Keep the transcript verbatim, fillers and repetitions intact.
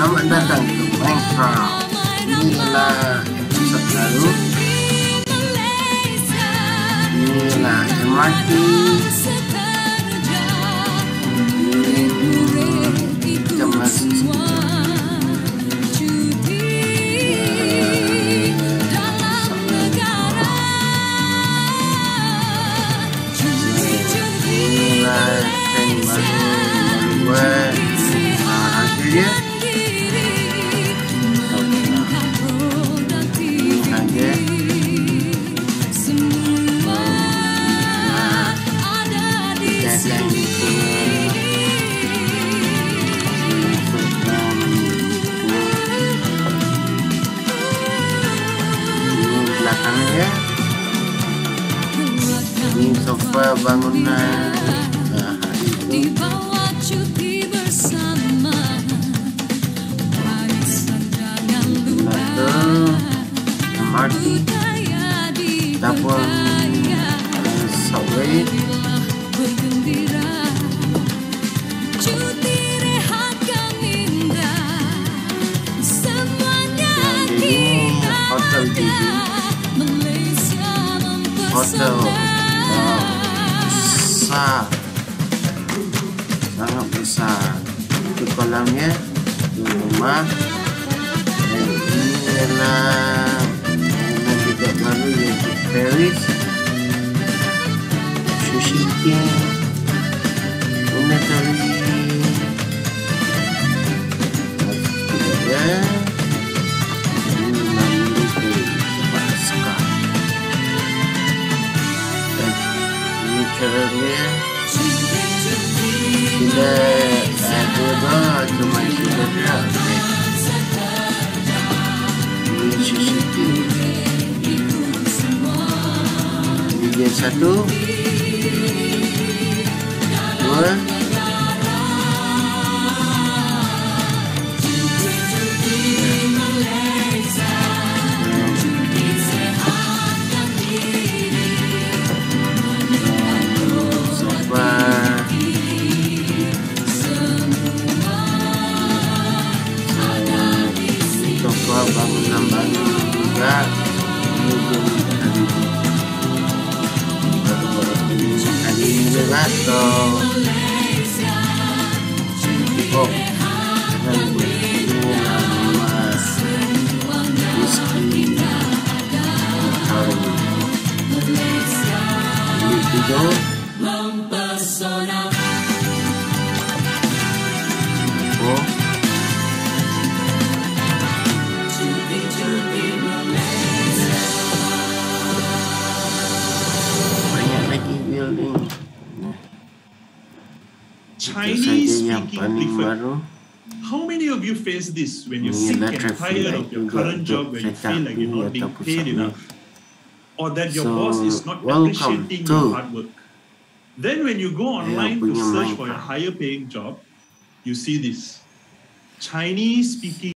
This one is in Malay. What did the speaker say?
Selamat datang ke Minecraft. Inilah episod baru. Inilah M R T. Jam lagi inilah training baru buat hasilnya. Belakangnya ini sofa bangunan nah, hari itu M R T dapur subway. Hotel T V, hotel wow, besar, sangat besar. Itu kolamnya, itu rumah. Dan ini adalah mainan juga baru yaitu Paris, Sushi King, Unitary. Ya. Caranya tidak ada bah cuma saja ini sushi ini satu dua bangunan baru juga baru-baru ini hari ini atau oh dan ini nama whisky hari ini tidur oh Chinese speaking preferred. How many of you face this when you're sick and tired of your current job, when you feel like you're not being paid enough, or that your boss is not appreciating your hard work? Then when you go online to search for a higher paying job, you see this. Chinese speaking